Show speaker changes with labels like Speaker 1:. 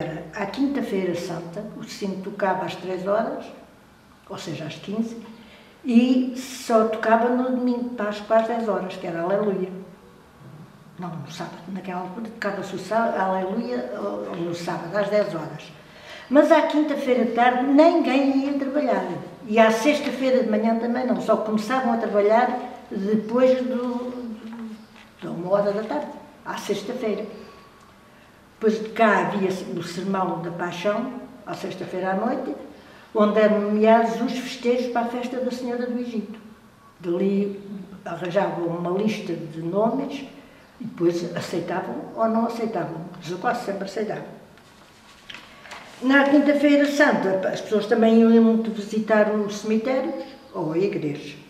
Speaker 1: À quinta-feira santa, o sino tocava às 3 horas, ou seja, às 15, e só tocava no domingo de Páscoa às 10 horas, que era Aleluia. Não, no sábado, naquela altura tocava-se o sábado, Aleluia, no sábado, às 10 horas. Mas à quinta-feira de tarde ninguém ia trabalhar. E à sexta-feira de manhã também não, só começavam a trabalhar depois de 1 hora da tarde, à sexta-feira. Depois de cá havia o Sermão da Paixão, à sexta-feira à noite, onde eram nomeados os festejos para a festa da Senhora do Egito. Dali arranjavam uma lista de nomes e depois aceitavam ou não aceitavam, mas quase sempre aceitavam. Na quinta-feira santa, as pessoas também iam muito visitar os cemitérios ou a igreja.